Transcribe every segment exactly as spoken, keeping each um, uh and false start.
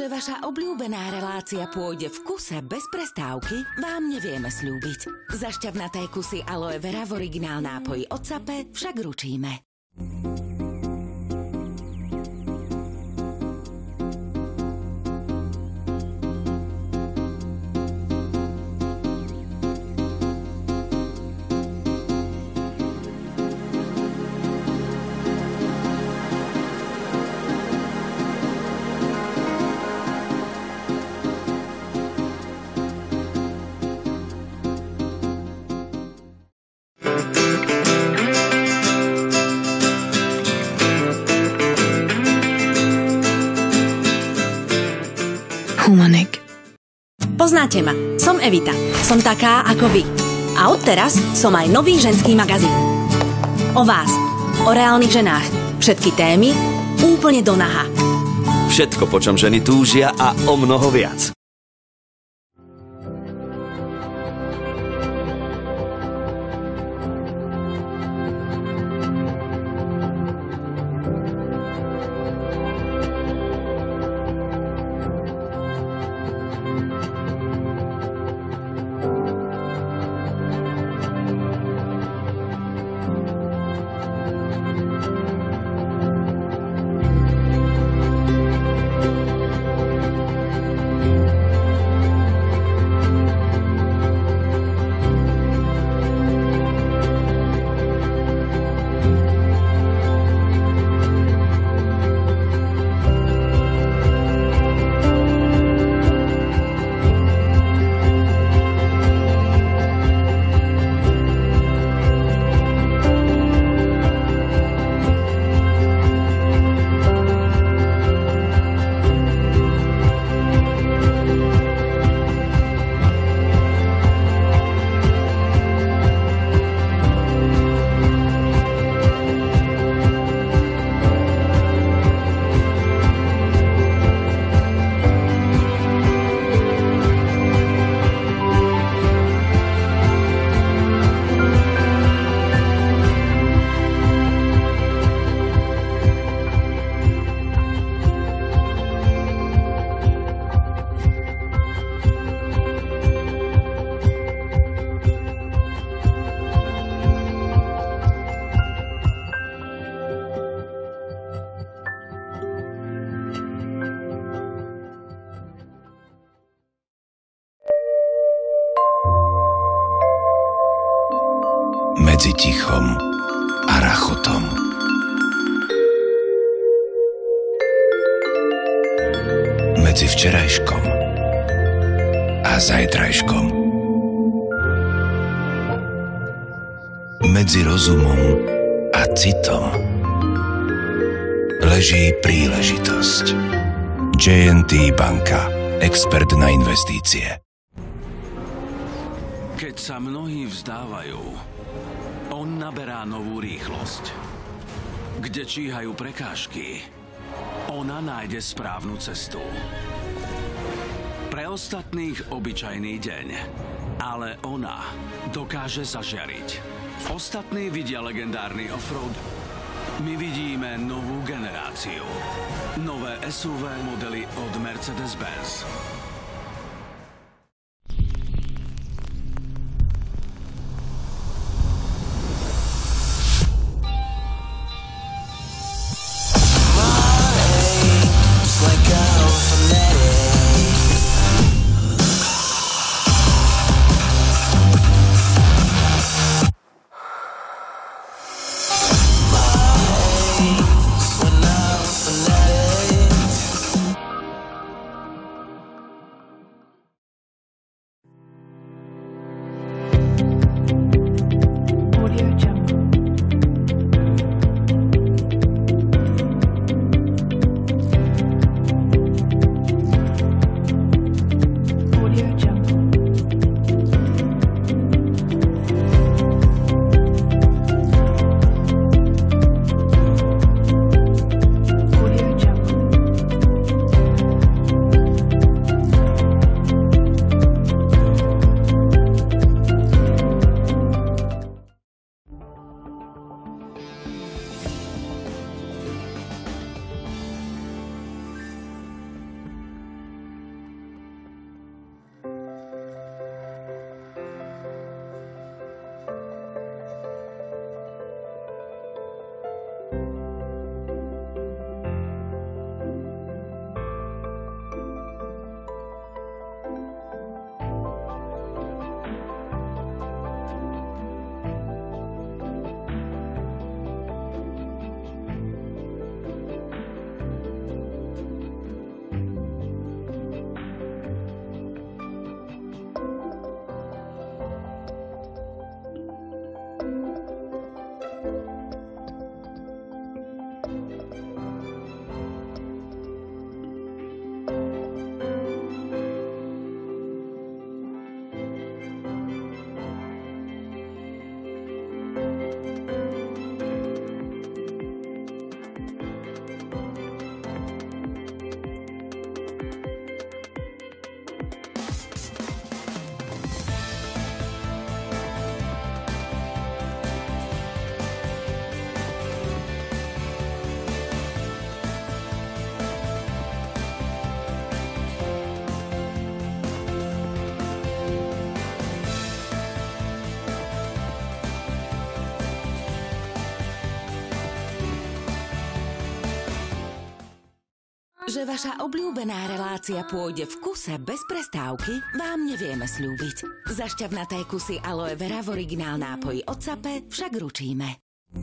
Že vaša obľúbená relácia pôjde v kuse bez prestávky, vám nevieme sľúbiť. Za šťavnaté kusy aloe vera v originál nápoji od Sape však ručíme. Humanik. Poznáte ma, som Evita. Som taká ako vy. A odteraz som aj nový ženský magazín. O vás, o reálnych ženách. Všetky témy úplne do naha. Všetko, po čom ženy túžia a o mnoho viac. Medzi tichom a rachotom. Medzi včerajškom a zajtrajškom. Medzi rozumom a citom leží príležitosť. J and T banka. Expert na investície. Keď sa mnohí vzdávajú, on naberá novú rýchlosť. Kde číhajú prekážky, ona nájde správnu cestu. Pre ostatných obyčajný deň, ale ona dokáže zažiariť. Ostatní vidia legendárny offroad. My vidíme novú generáciu. Nové es ú vé modely od Mercedes-Benz. Že vaša obľúbená relácia pôjde v kuse bez prestávky, vám nevieme sľúbiť. Za šťavnaté kusy aloe vera v originál nápoji od Sape však ručíme.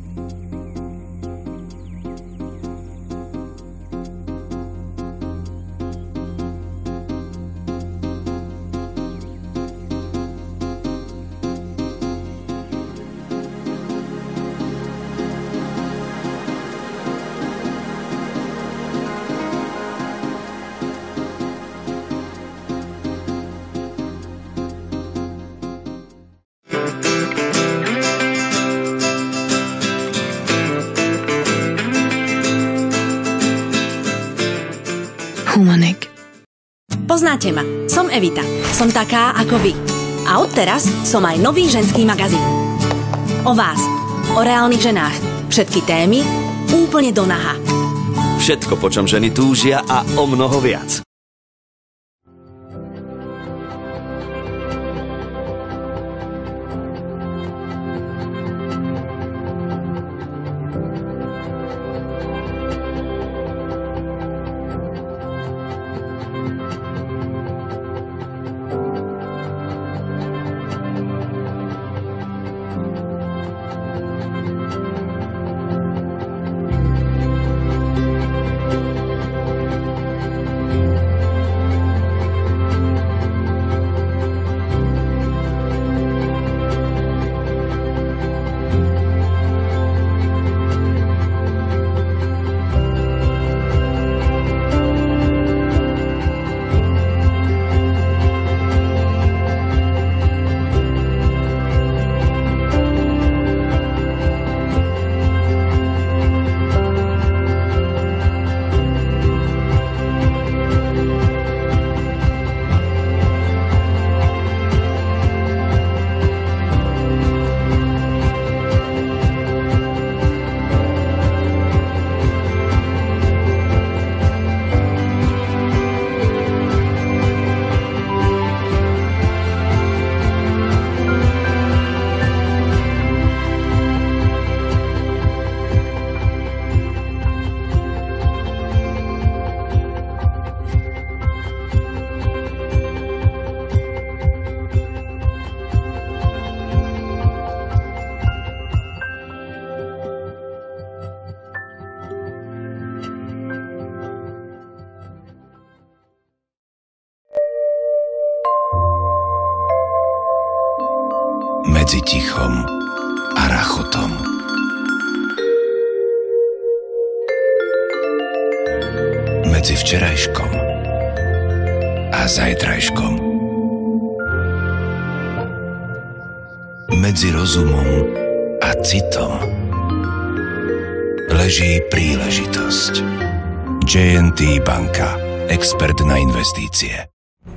Humanik. Poznáte ma, som Evita. Som taká ako vy. A odteraz som aj nový ženský magazín. O vás, o reálnych ženách. Všetky témy úplne do naha. Všetko, po čom ženy túžia a o mnoho viac. Medzi tichom a rachotom. Medzi včerajškom a zajtrajškom. Medzi rozumom a citom leží príležitosť. jé en té banka. Expert na investície.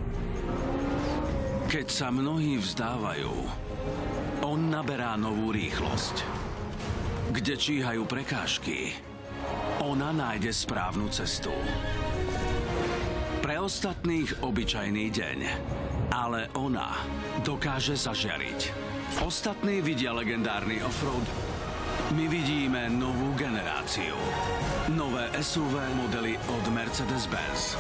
Keď sa mnohí vzdávajú, on naberá novú rýchlosť. Kde číhajú prekážky, ona nájde správnu cestu. Pre ostatných obyčajný deň, ale ona dokáže zažiariť. Ostatní vidia legendárny offroad, my vidíme novú generáciu. Nové es ú vé modely od Mercedes-Benz.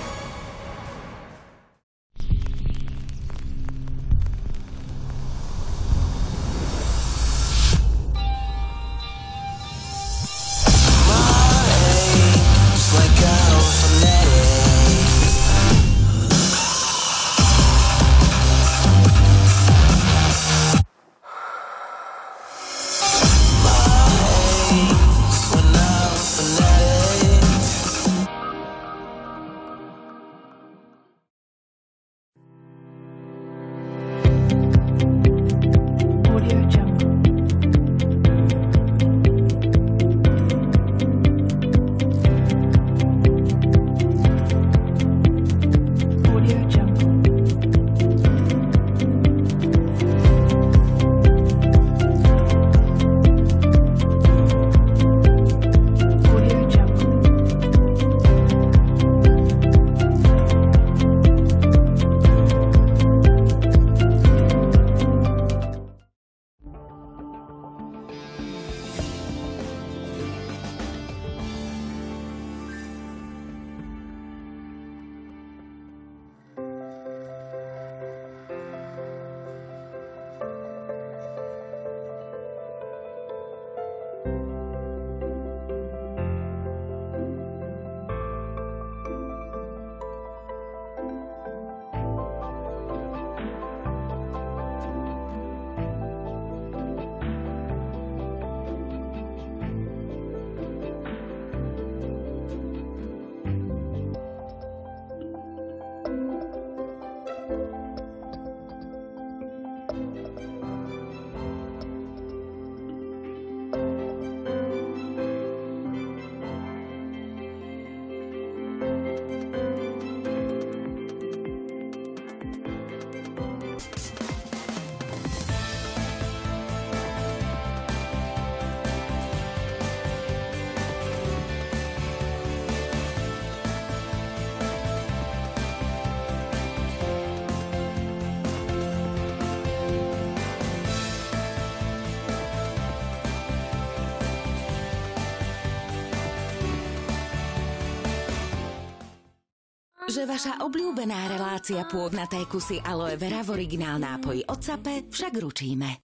že vaša obľúbená relácia Pôdnaté kusy aloe vera v originál nápoji od Sape však ručíme.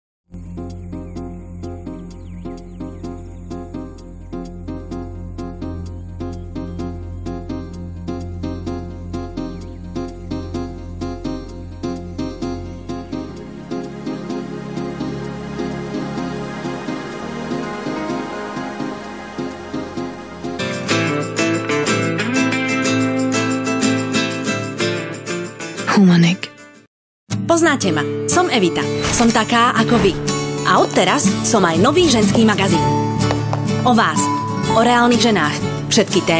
Humanik. Poznáte ma, som Evita. Som taká ako vy. A odteraz som aj nový ženský magazín. O vás, o reálnych ženách. Všetky témy.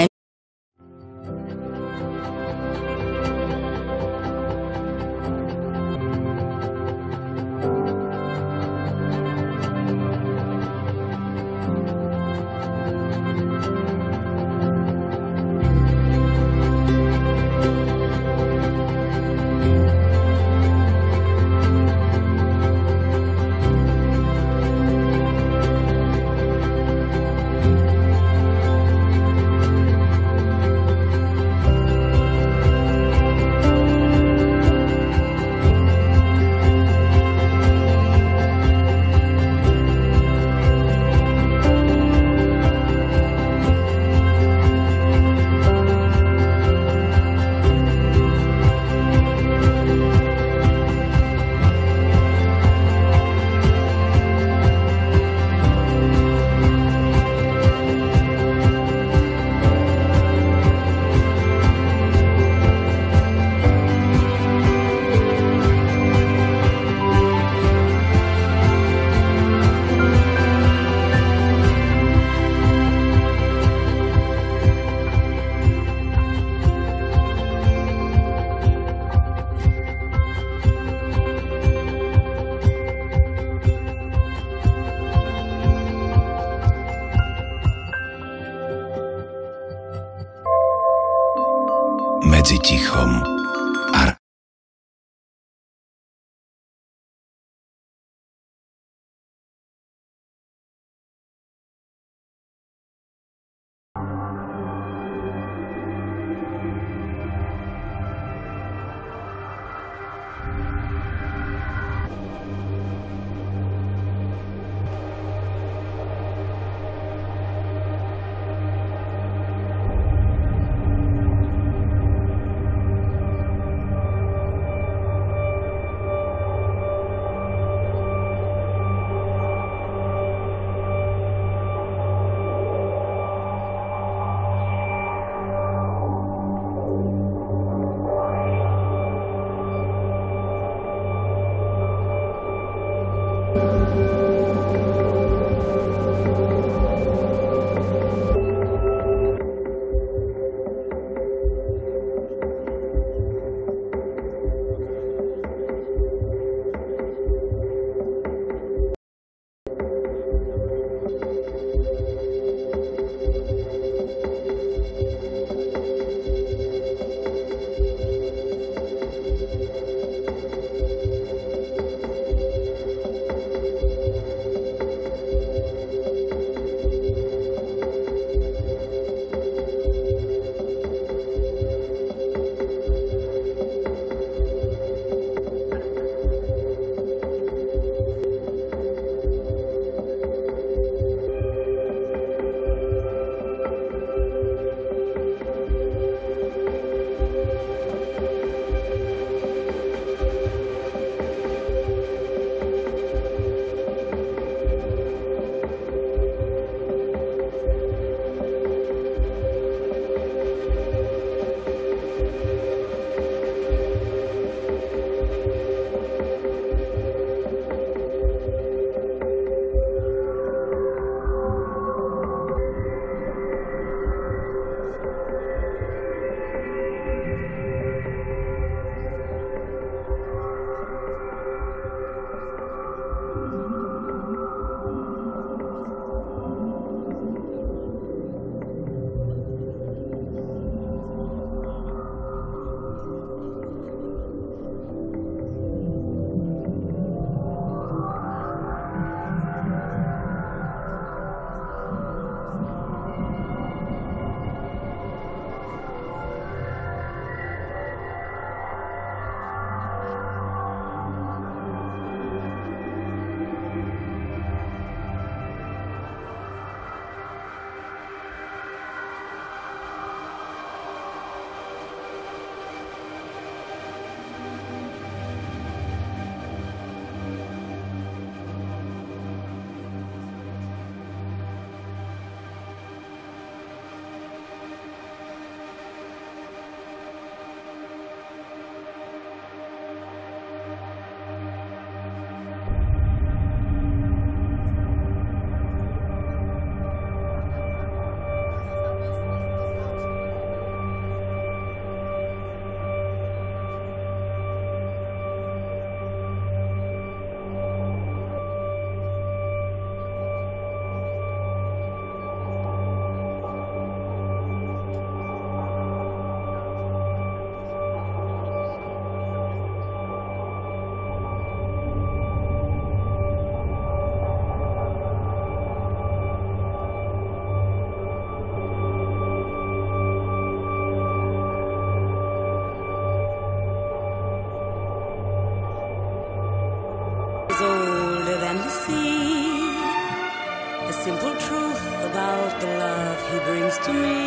see the simple truth about the love he brings to me.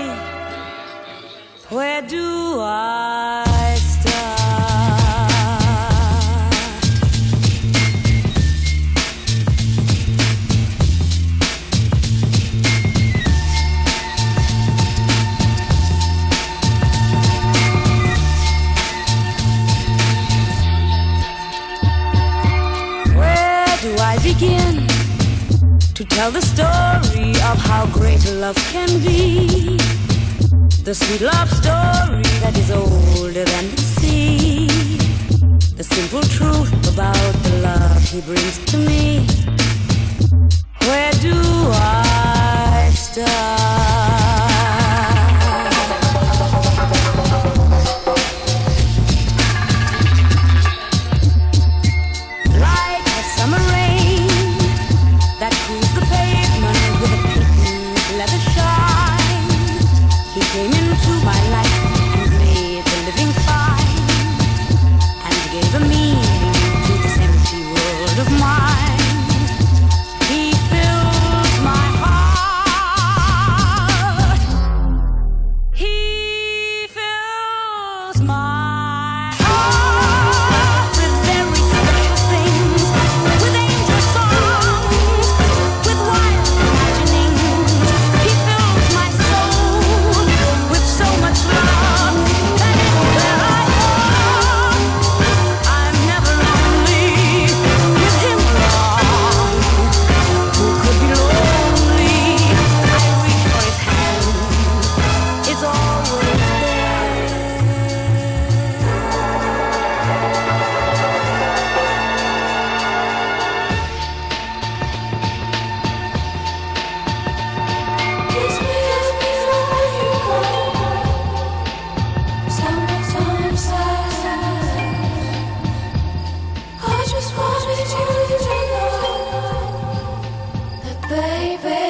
Where do I start? Do I begin to tell the story of how great love can be? The sweet love story that is older than the sea. The simple truth about the love he brings to me. Where do I start? Came into my life and made the living fine, and gave a meaning to this empty world of mine. He fills my heart. He fills my heart with very special things, with angel songs, with wild imaginings. He fills my soul with so much love that anywhere I go, I'm never lonely with him along. Who could be lonely? I reach for his hand, it's always there. Kiss me, kiss me before you go. Summertime sadness. I just wanted you to know that baby,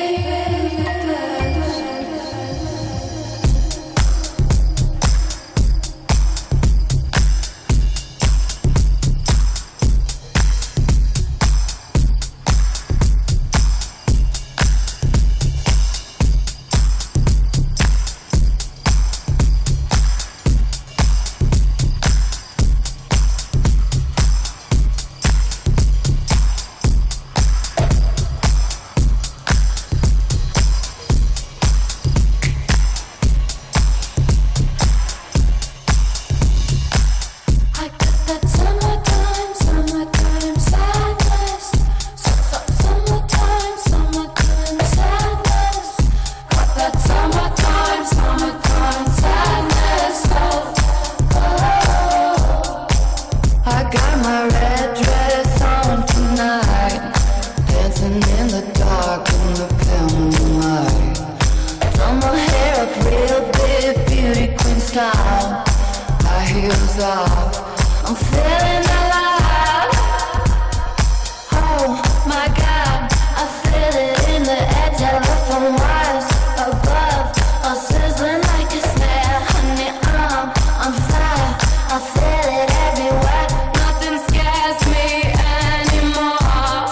I got that summertime, summertime sadness. Su- su- Summertime, summertime sadness. Got that summertime, summertime sadness. Oh, oh. I got my red dress on tonight, dancing in the dark in the pale moonlight. Done my hair up real big, beauty queen style. High heels off, I'm feeling alive. Oh my God, I feel it in the air, telephone wires above, all sizzling like a snare. Honey, I'm on fire, I feel it everywhere. Nothing scares me anymore.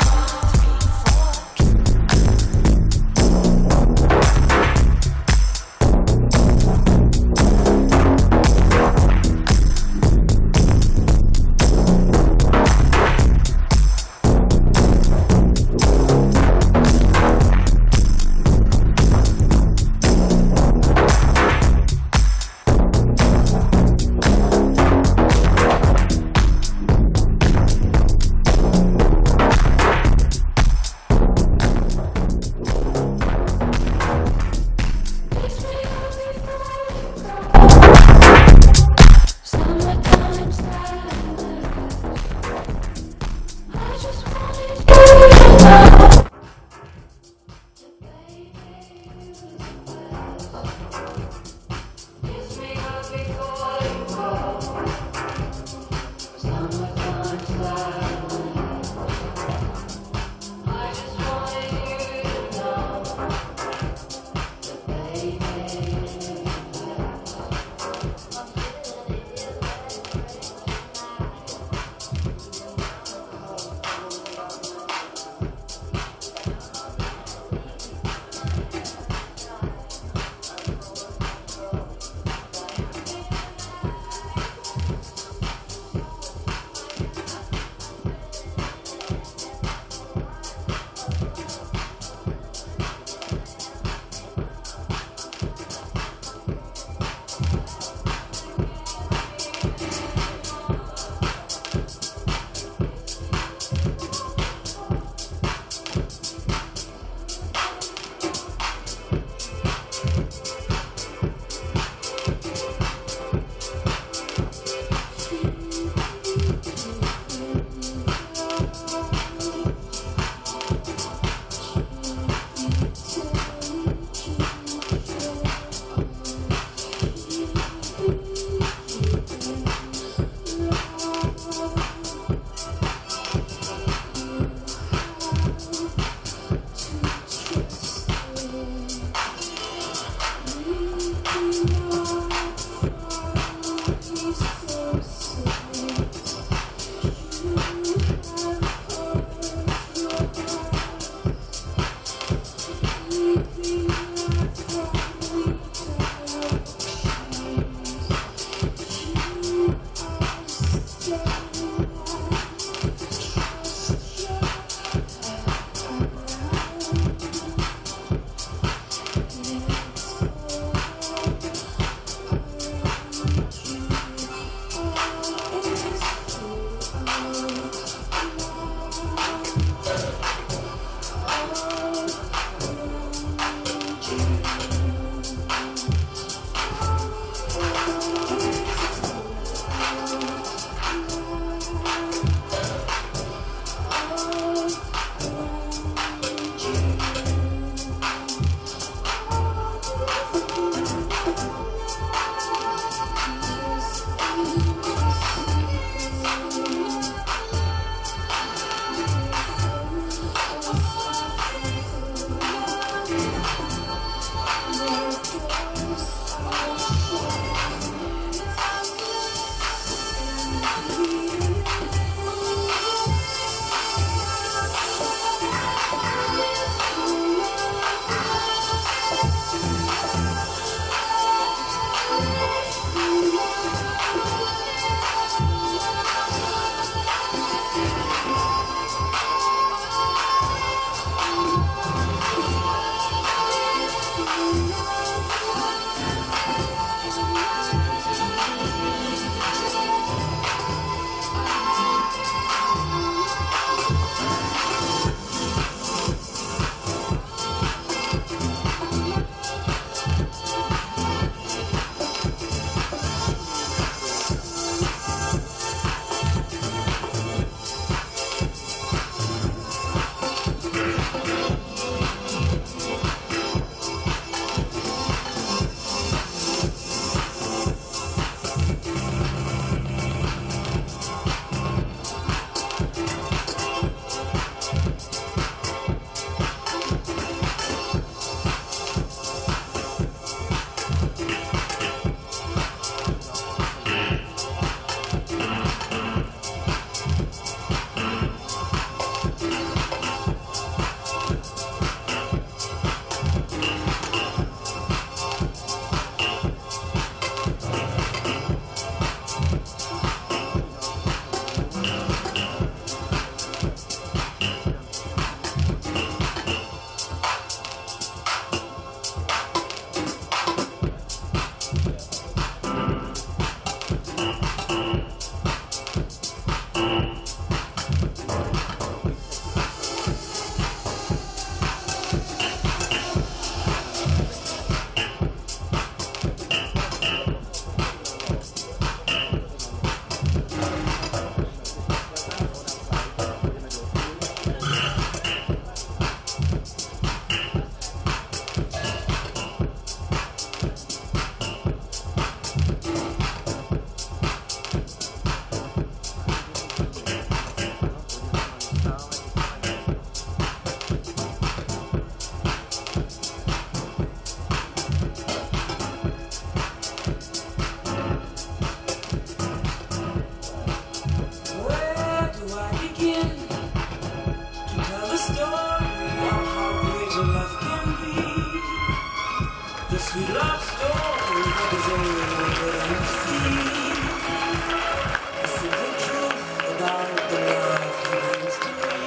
sweet love story is all that I see. The simple truth about the love he brings to me.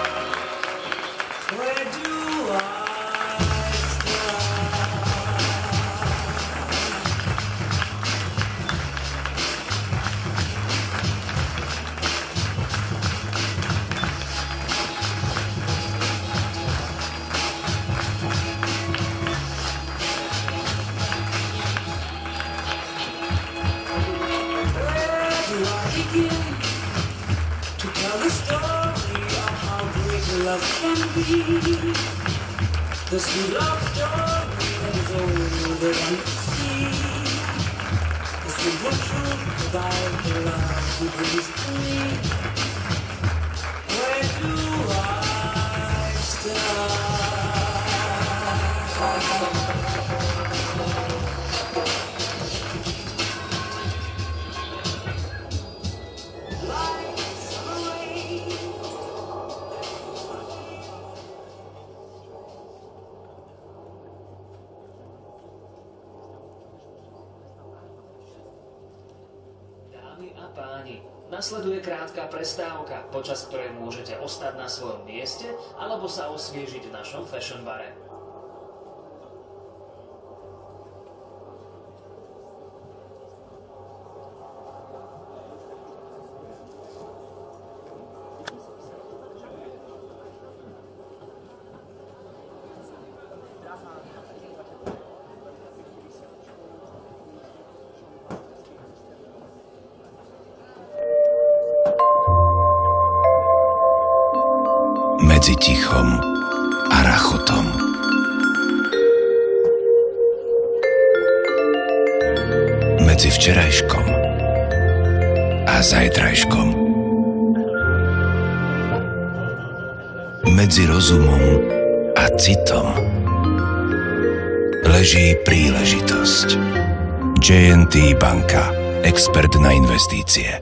Where do I to tell the story of how great love can be? The sweet love story that is all that I see. The simple truth about the love he brings to me. Where do I start? Páni, nasleduje krátka prestávka, počas ktorej môžete ostať na svojom mieste alebo sa osviežiť v našom fashion bare. Medzi tichom a rachotom. Medzi včerajškom a zajtrajškom. Medzi rozumom a citom leží príležitosť. jé en té banka. Expert na investície.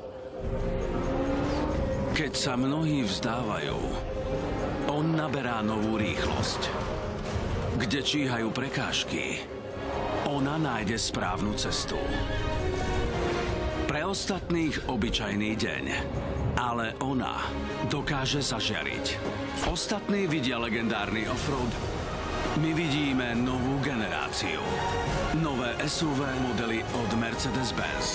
Keď sa mnohí vzdávajú, on naberá novú rýchlosť. Kde číhajú prekážky, ona nájde správnu cestu. Pre ostatných obyčajný deň, ale ona dokáže zažiariť. Ostatní vidia legendárny offroad, my vidíme novú generáciu. Nové es ú vé modely od Mercedes-Benz.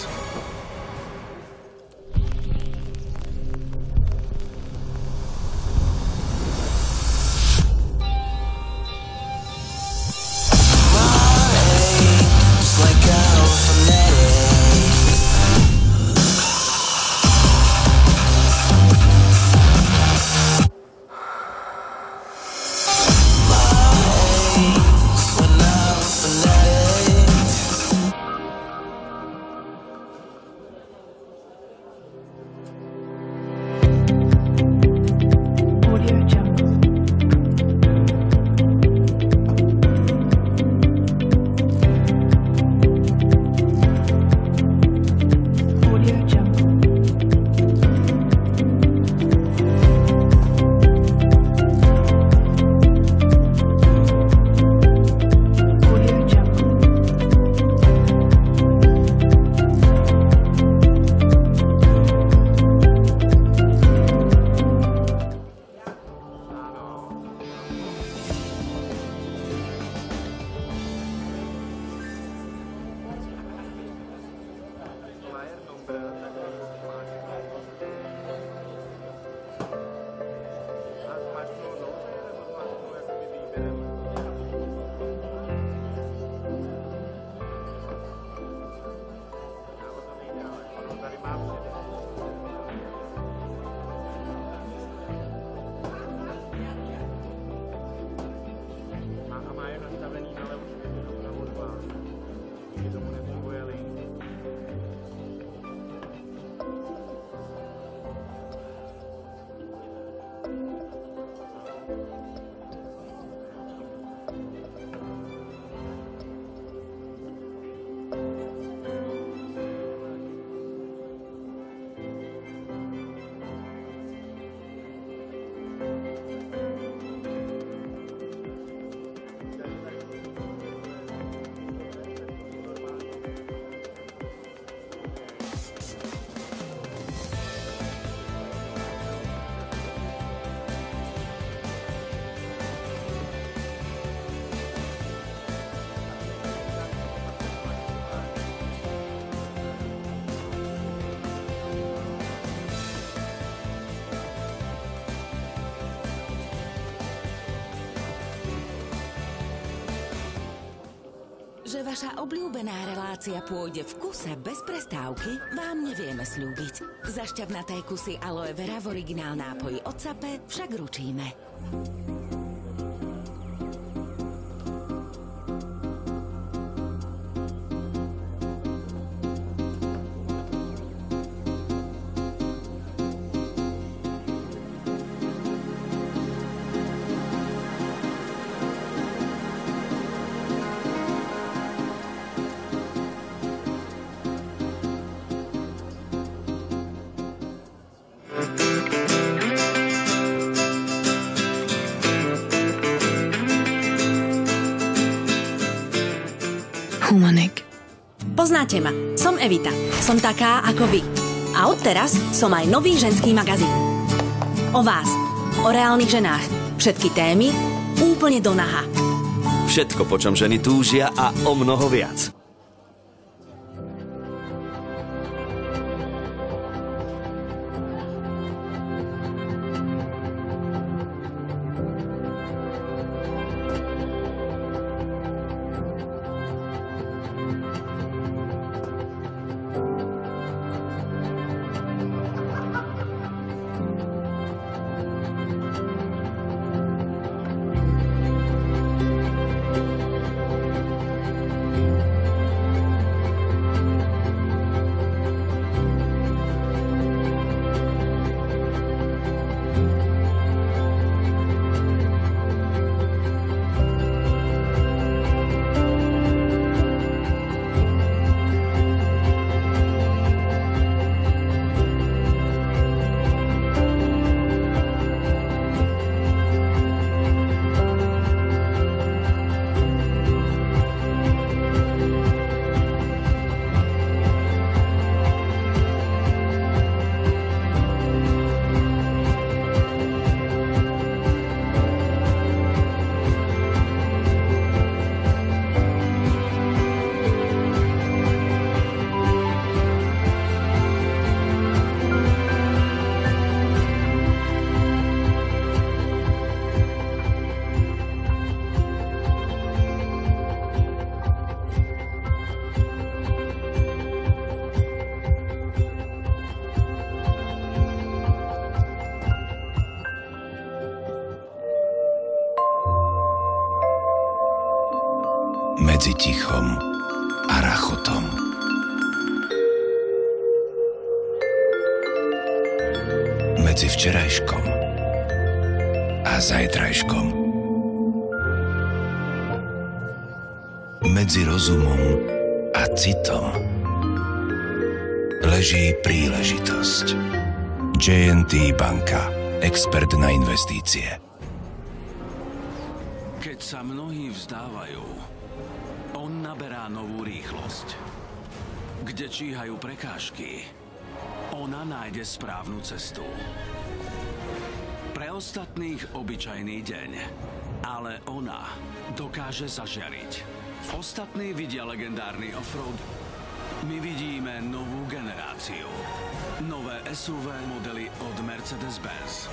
že vaša obľúbená relácia pôjde v kuse bez prestávky, vám nevieme sľúbiť. Za šťavnaté kusy aloe vera v originál nápoji od Sape však ručíme. Humanek. Poznáte ma, som Evita. Som taká ako vy. A odteraz som aj nový ženský magazín. O vás, o reálnych ženách. Všetky témy úplne do naha. Všetko, po čom ženy túžia a o mnoho viac. Medzi tichom a rachotom. Medzi včerajškom a zajtrajškom. Medzi rozumom a citom leží príležitosť. jé en té banka. Expert na investície. Keď sa mnohí vzdávajú, on naberá novú rýchlosť. Kde číhajú prekážky, ona nájde správnu cestu. Pre ostatných obyčajný deň, ale ona dokáže zažiariť. Ostatní vidia legendárny offroad, my vidíme novú generáciu. Nové es ú vé modely od Mercedes-Benz.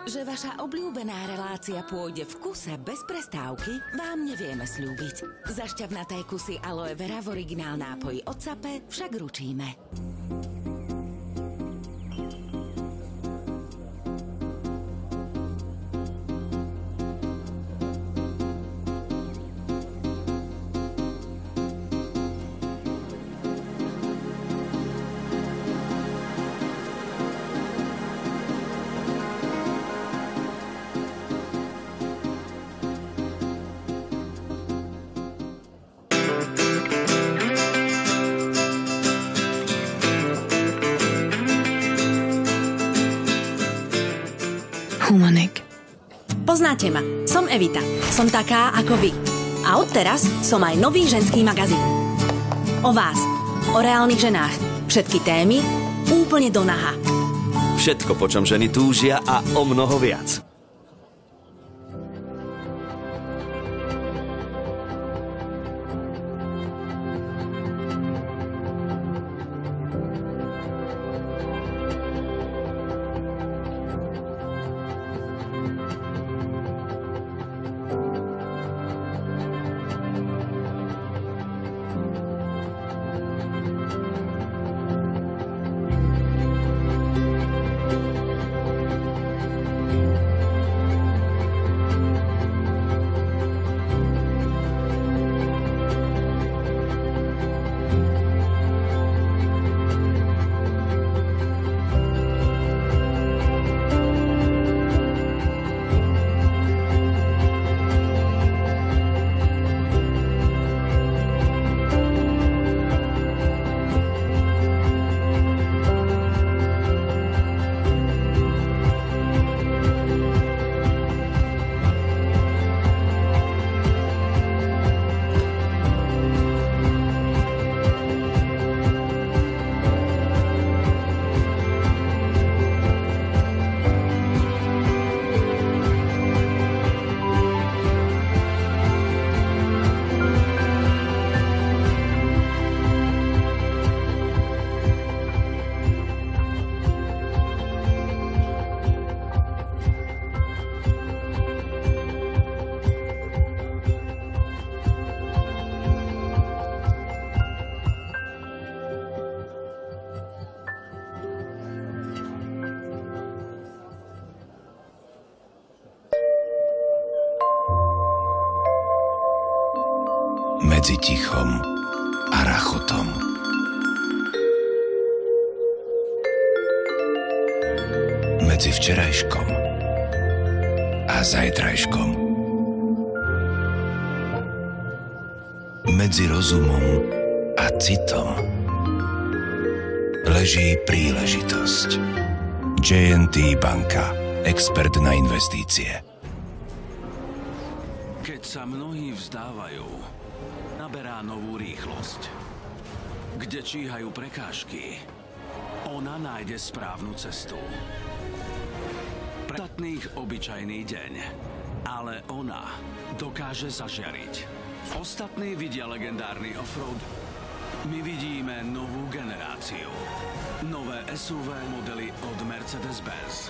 Že vaša obľúbená relácia pôjde v kuse bez prestávky, vám nevieme sľúbiť. Za šťavnaté kusy aloe vera v originál nápoji od Sape však ručíme. Humanek. Poznáte ma, som Evita. Som taká ako vy. A odteraz som aj nový ženský magazín. O vás, o reálnych ženách. Všetky témy úplne do naha. Všetko, po čom ženy túžia a o mnoho viac. Medzi tichom a rachotom. Medzi včerajškom a zajtrajškom. Medzi rozumom a citom leží príležitosť. jé en té banka. Expert na investície. Keď sa mnohí vzdávajú, naberá novú rýchlosť. Kde číhajú prekážky, ona nájde správnu cestu. Pre ostatných obyčajný deň, ale ona dokáže zažiariť. Ostatní vidia legendárny offroad, my vidíme novú generáciu. Nové es ú vé modely od Mercedes-Benz.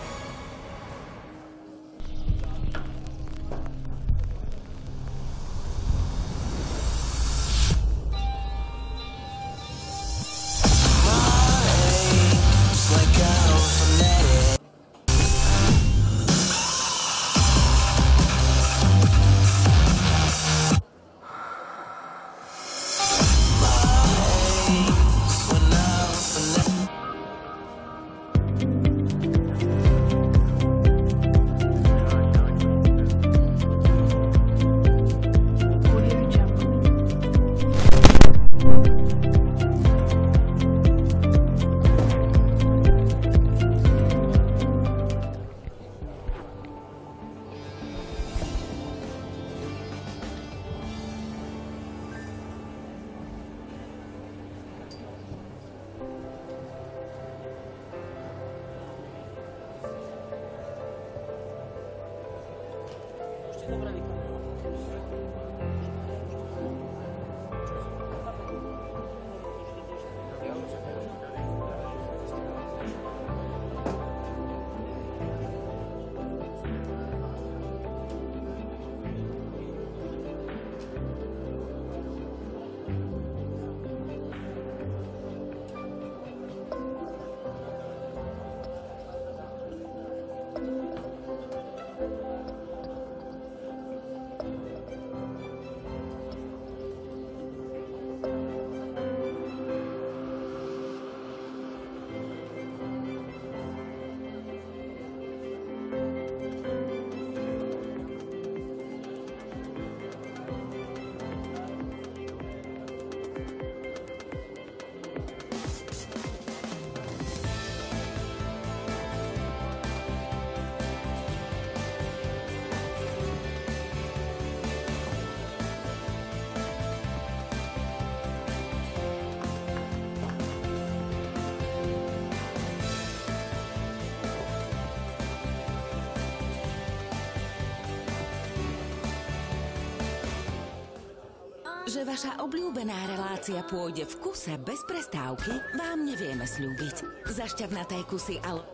Že vaša obľúbená relácia pôjde v kuse bez prestávky, vám nevieme sľúbiť. Zašťavnaté kusy alo...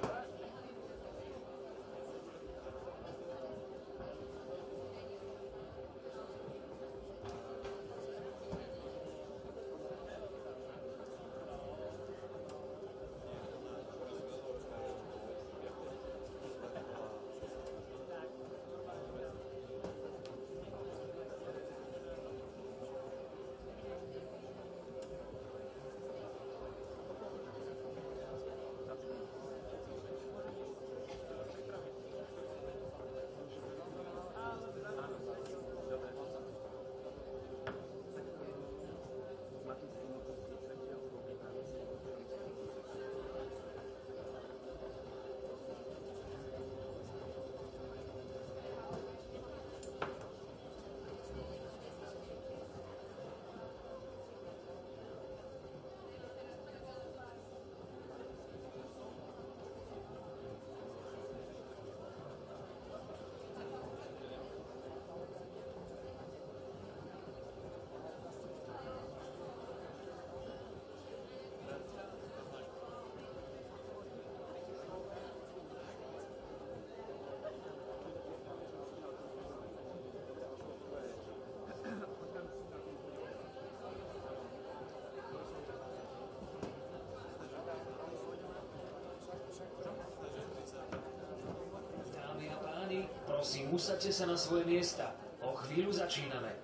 Prosím, usaďte sa na svoje miesta. O chvíľu začíname.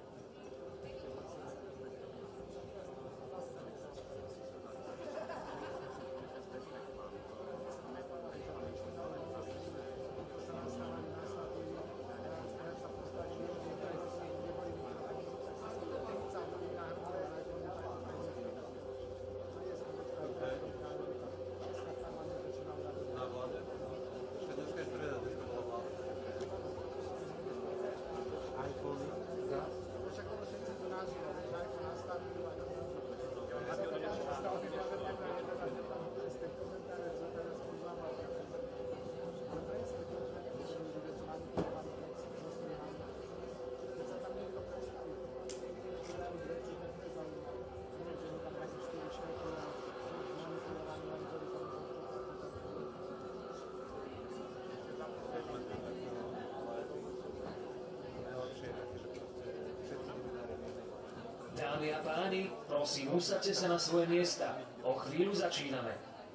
Dámy a páni, prosím, usaďte sa na svoje miesta. O chvíľu začíname.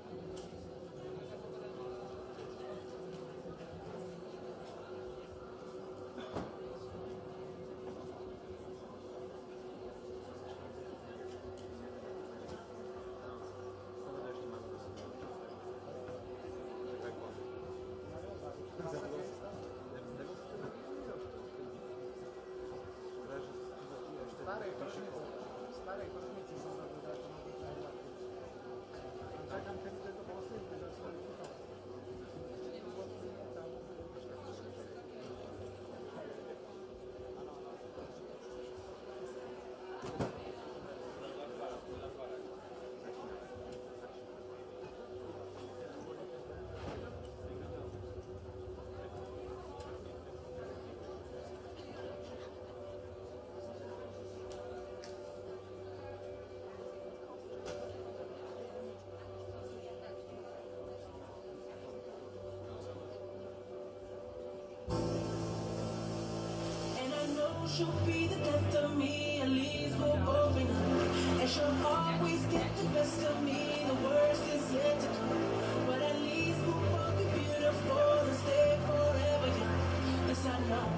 She'll be the death of me, at least we're both enough. And she'll always get the best of me, the worst is yet to come. But at least we'll both be beautiful and stay forever young. This I know,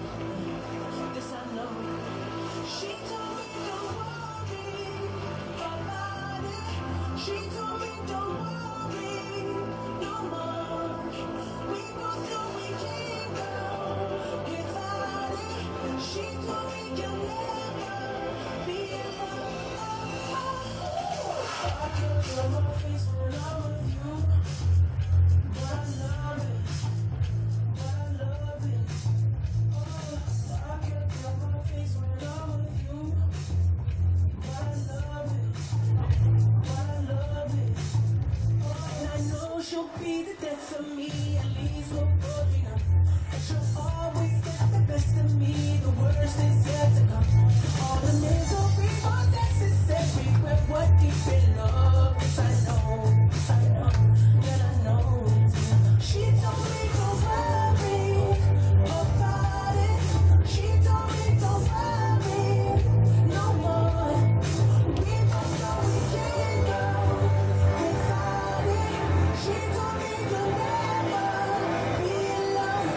this I know. She told me don't worry about it. She told me don't worry no more. We both know we can't go without it. She told me you'll never be alone. I can feel my face when I'm with you, but I love it, but I love it. Oh, I can feel my face when I'm with you, but I love it, but I love it. Oh, and I know she'll be the death of me, at least we'll both be numb. And she'll always get the best. best of me, the worst is yet to come. All the misery are necessary, but what deep in love? Yes, I know, yes, I know, that I know. She told me don't worry about it. She told me don't worry no more. We both know we can't go without it. She told me you'll never be alone.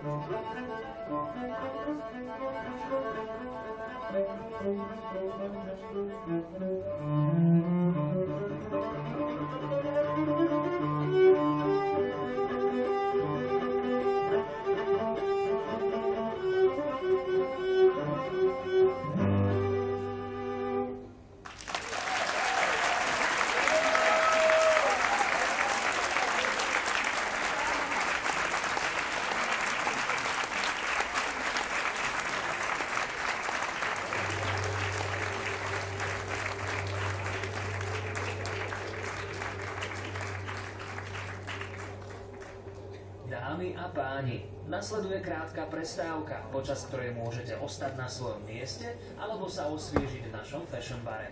Dámy a páni, nasleduje krátka prestávka, počas ktorej môžete ostať na svojom mieste alebo sa osviežiť v našom fashion bare.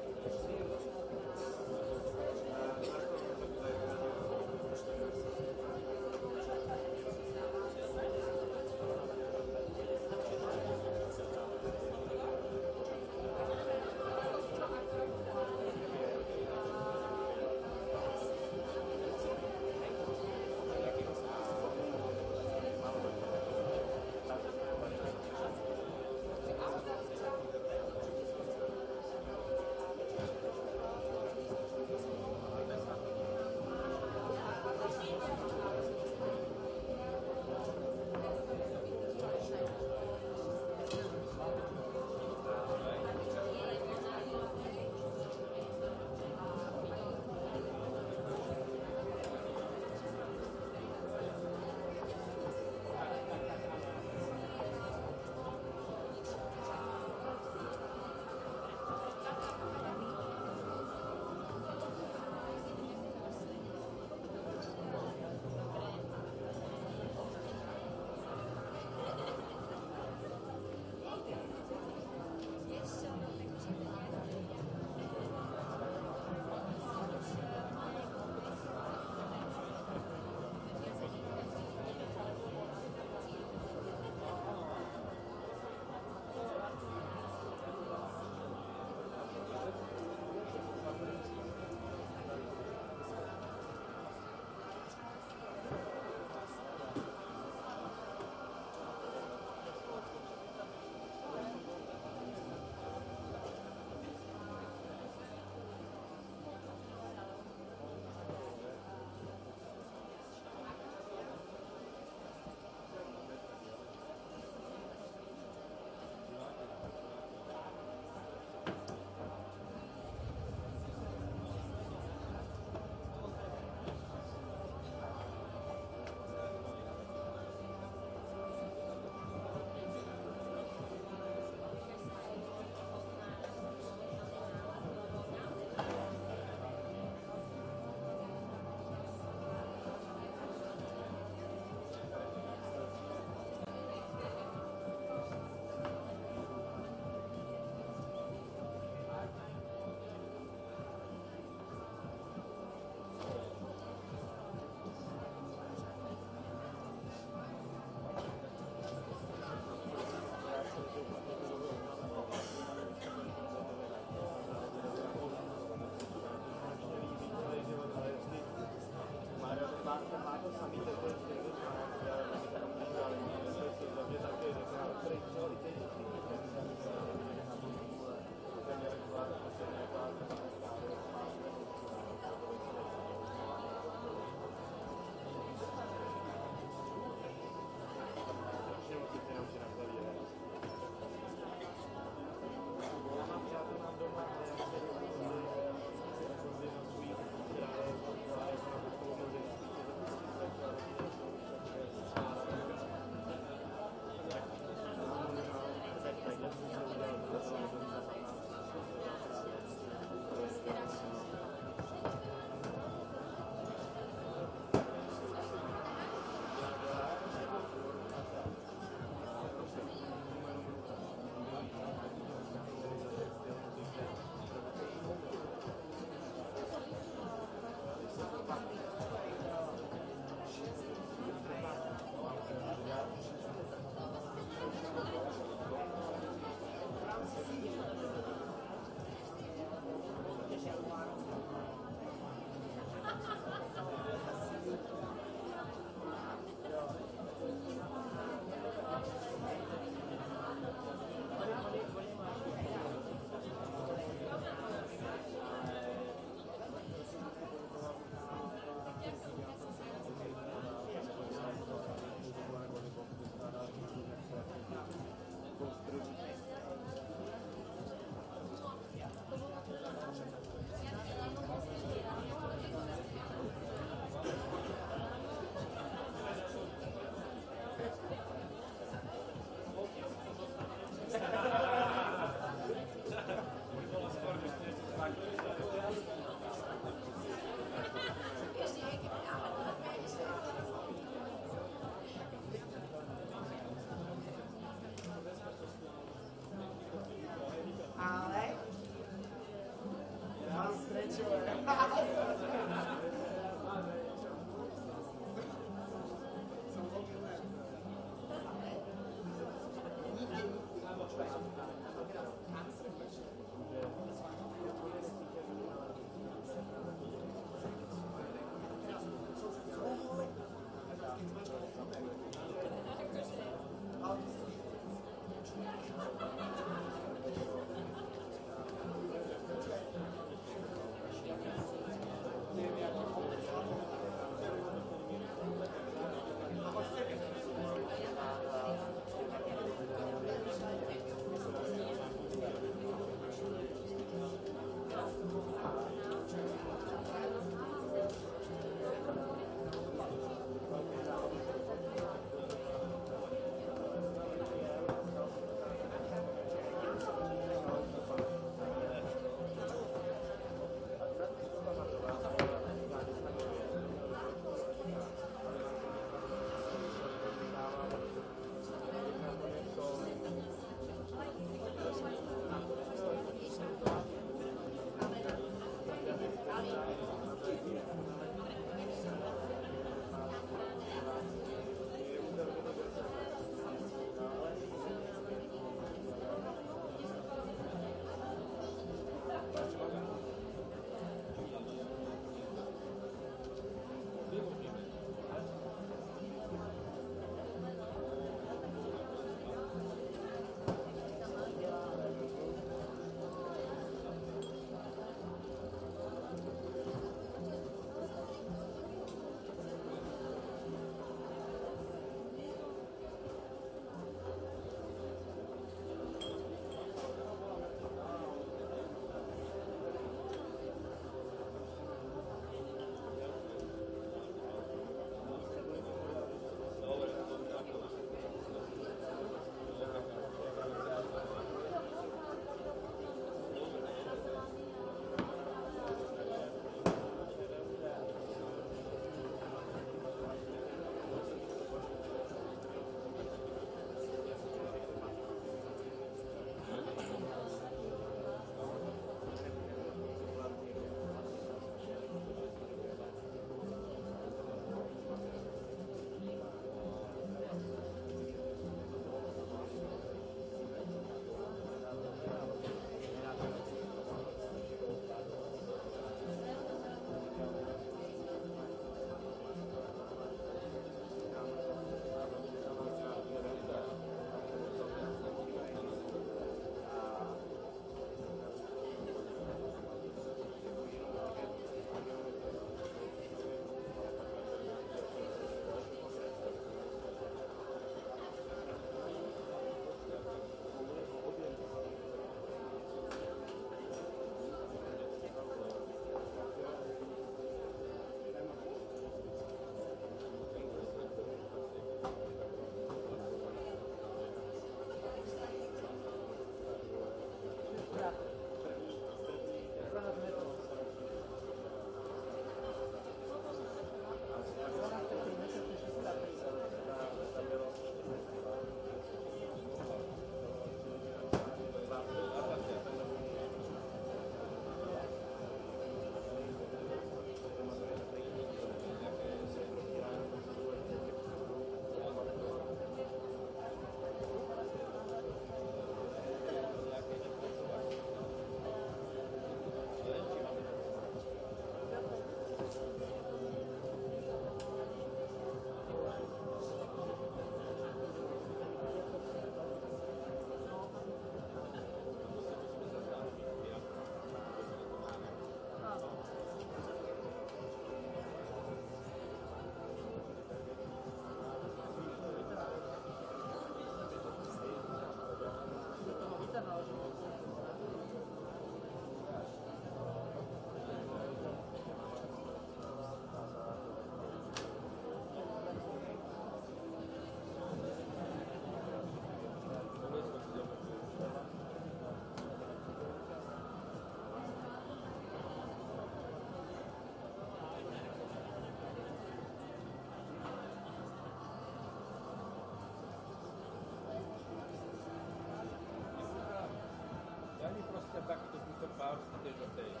takýto kúsok párky tiež o tej.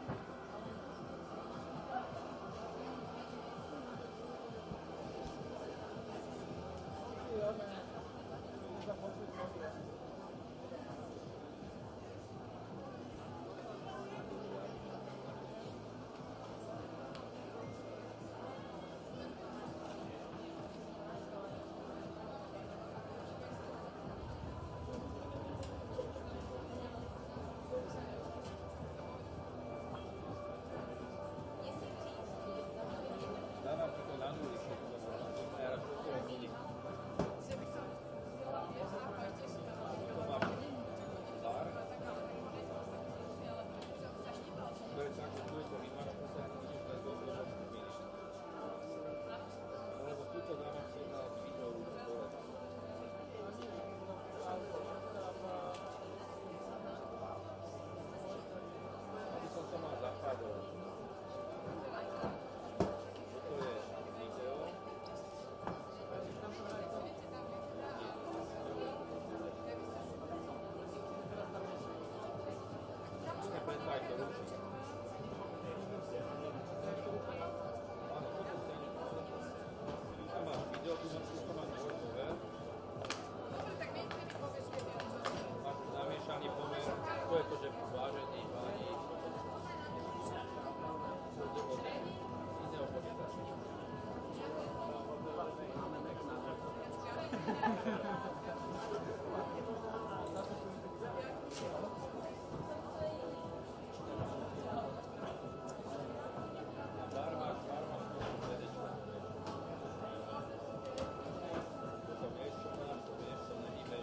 Dávam ti to na nuli, keď to možno. Ja rád to je mini. To má bar. To je tak, že tu je to vymára, to sa vidíš, to je dobré, že to mini. Lebo tuto dávam si na video dole. Aby som to mal zapadol. To je to, že vážení páni iného počítača. Barmak, barmak, sedečko. Toto vieš, čo máš, to vieš, to není vieš.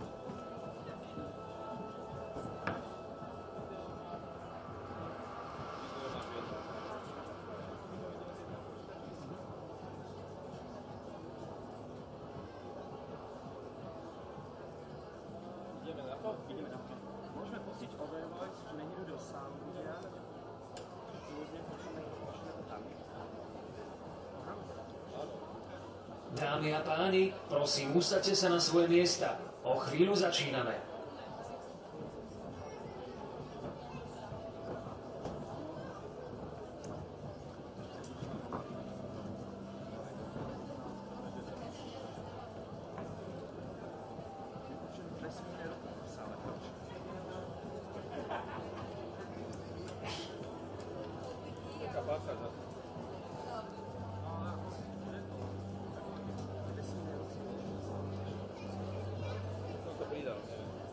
Ideme na to? Ideme na to. Môžeme pustiť Overwatch, menu do Soundia. Kľudne pošleme to tam. Dámy a páni, prosím, usaďte sa na svoje miesta. O chvíľu začíname. Taká báka, že? Som to pridal, neviem.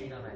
Začíname.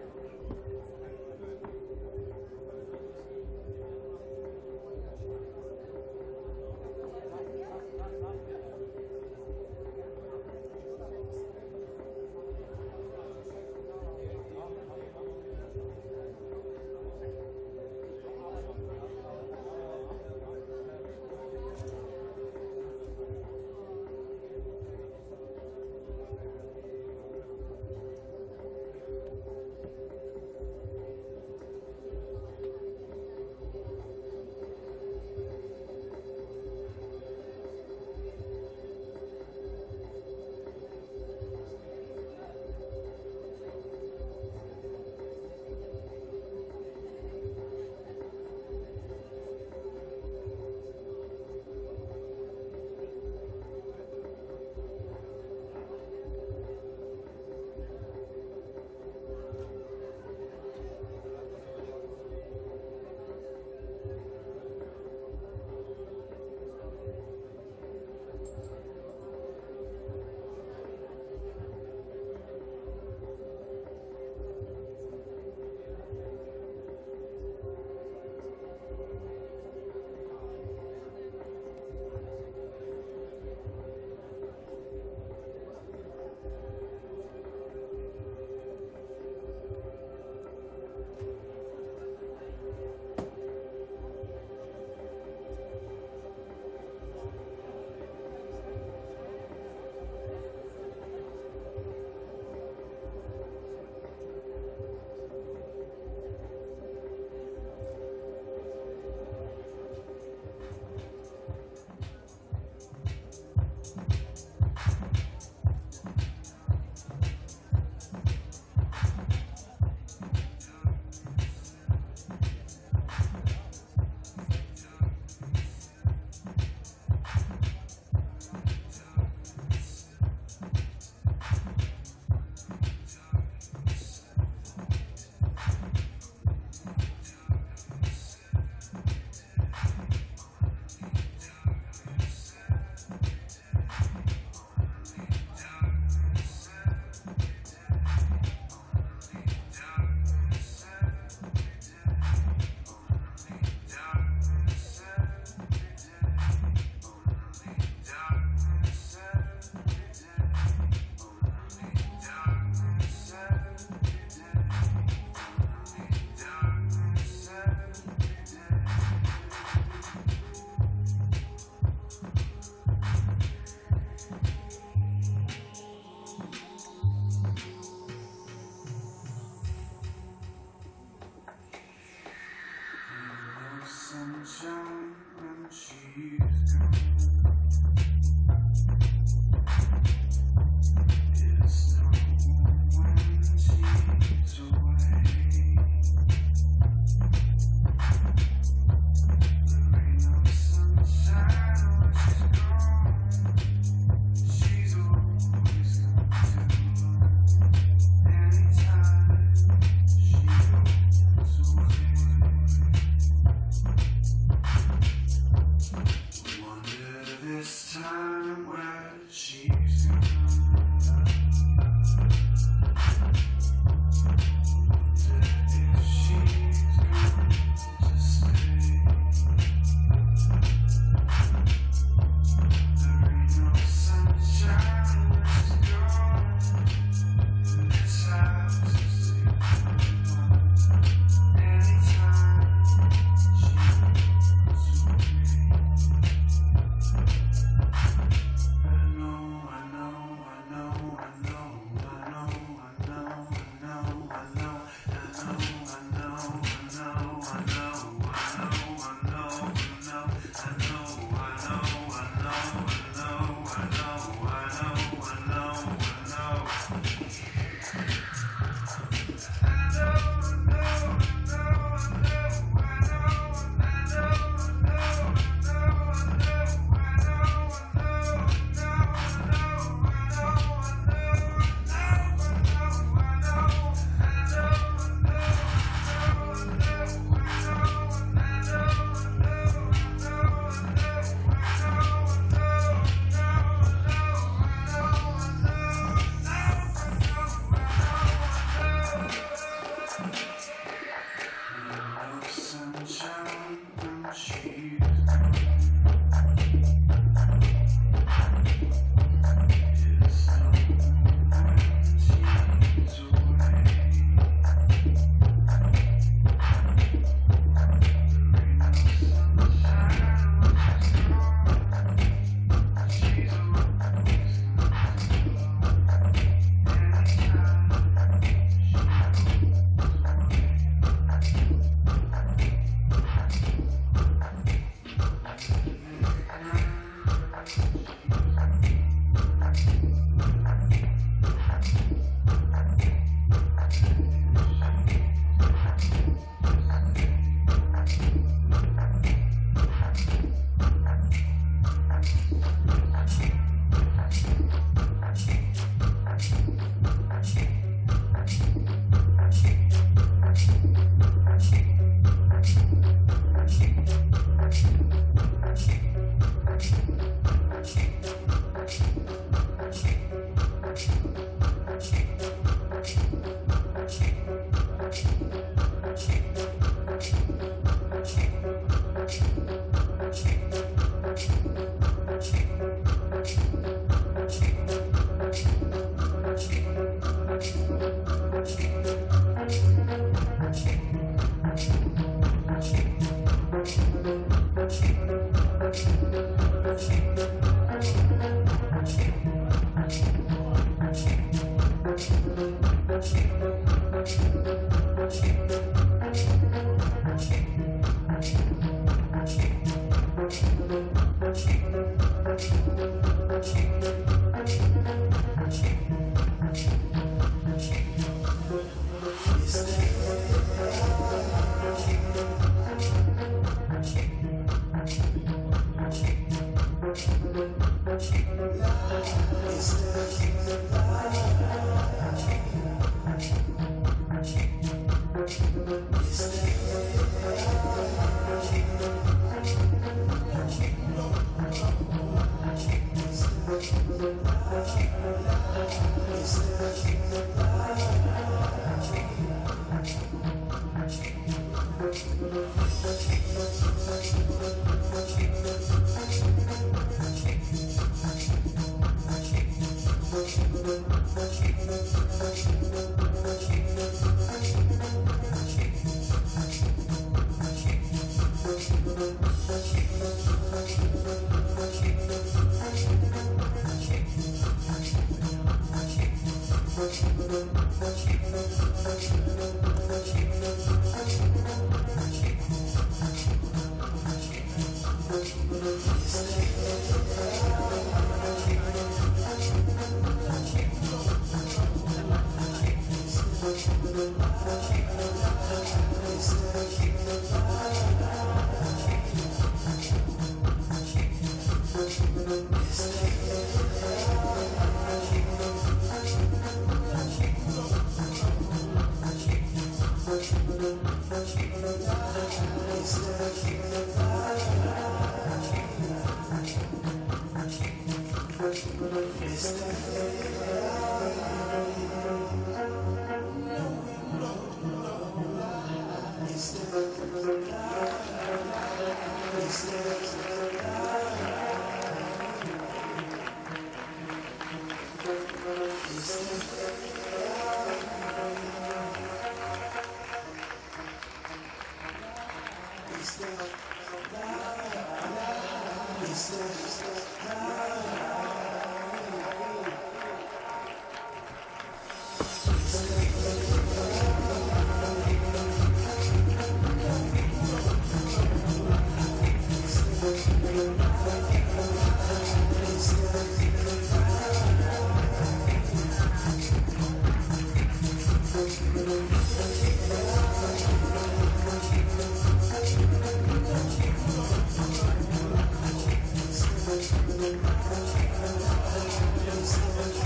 Thank you.